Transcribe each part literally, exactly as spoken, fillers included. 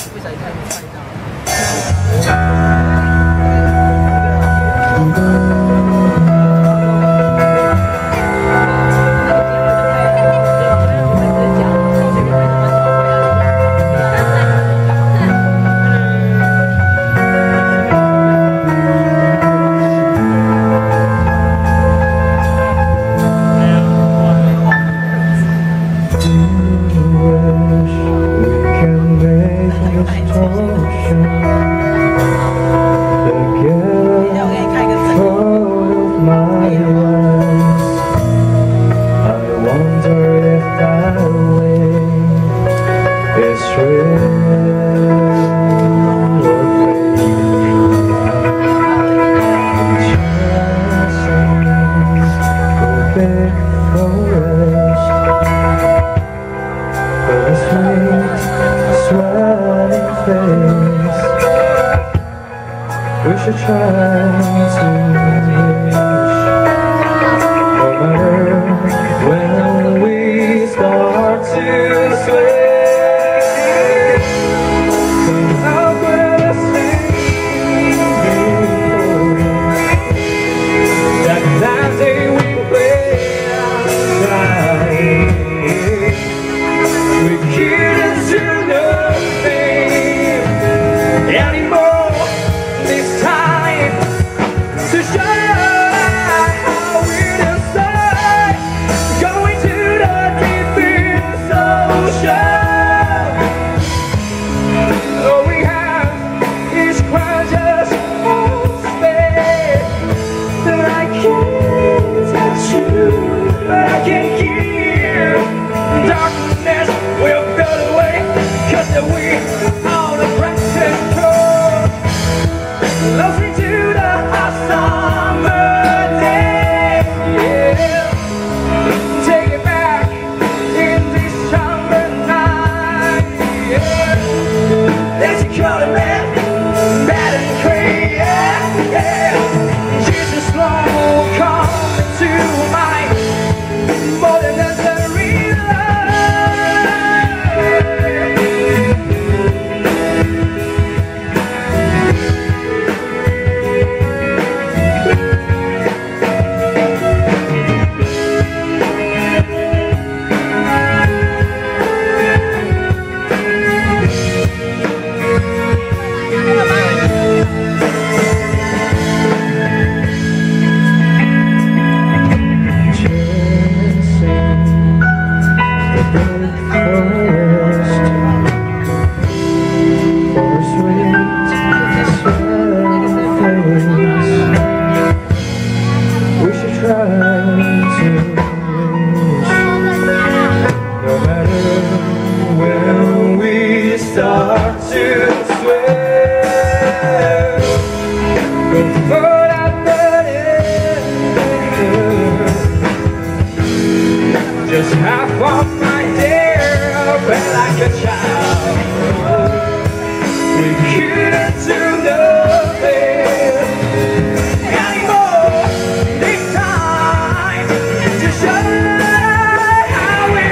不小心太快到。 We should try to reach, no matter when we start to sway. How could I see before that that day we played outside? We couldn't do nothing anymore. This time to show how we decide going to the deepest ocean. All we have is crashes of space. But I can't touch you, but I can hear darkness will fade away, 'cause we on the brightest torch. Lost into the hot summer day, yeah. Take it back in this summer night, yeah. There's a color man, bad and crazy, yeah, yeah. Jesus long will come to mind, more than a real start to swim. But I bet it just half of my day, felt like a child. We couldn't do nothing anymore. This time to show how we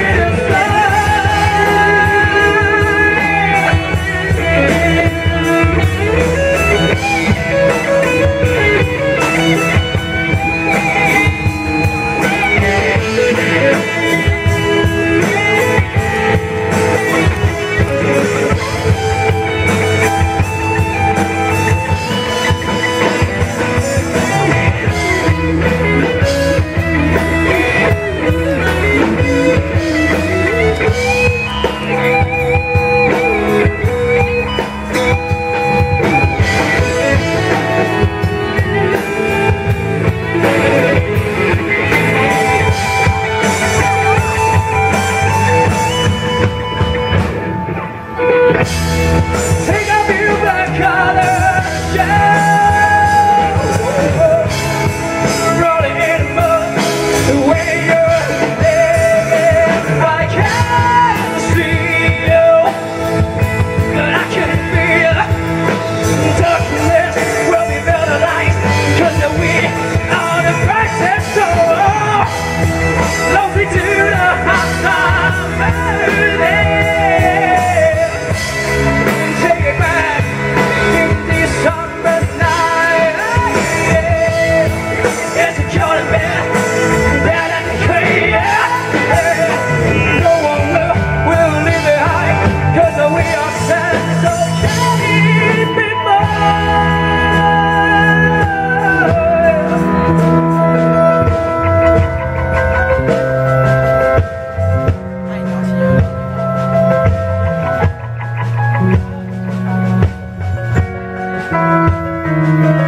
Thank